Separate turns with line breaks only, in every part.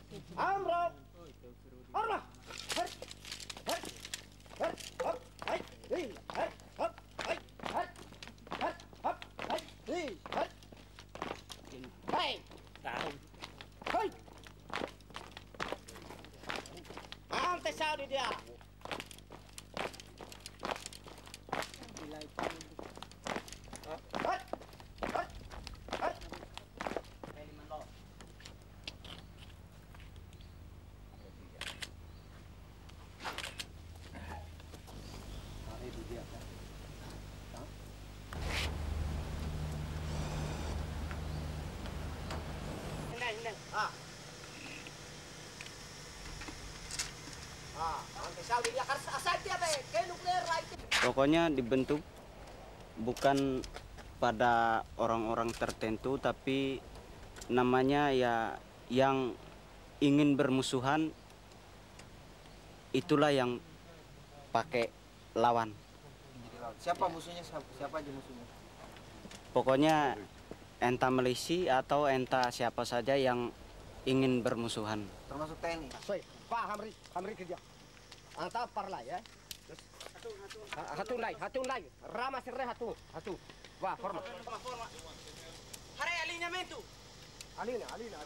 Amro. Arma. Her. Her. Her. Hop. Hai. Hey. Her. Hop. Hai. Her. Her. Hop. Hai. Hey. Her. Hai. Tahu. Hai. Ante sao di dia. Hai. Hai. Hai. Ah. Ah, ante sao di dia asal dia be, ke nuklir right.
Pokoknya dibentuk bukan pada orang-orang tertentu, tapi namanya ya yang ingin bermusuhan, itulah yang pakai lawan.
Siapa musuhnya? Siapa aja musuhnya?
Pokoknya entah milisi atau entah siapa saja yang ingin bermusuhan.
Termasuk TNI.
Soi, Pak Hamri kerja. Anta parla ya. Terus hatu lagi. Rama sirre hatu. Wah, forma.
Hari alineamiento.
Alina.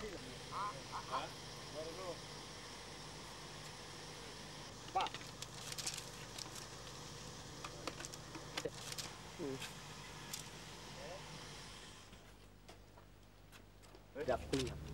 Pak. Dapet.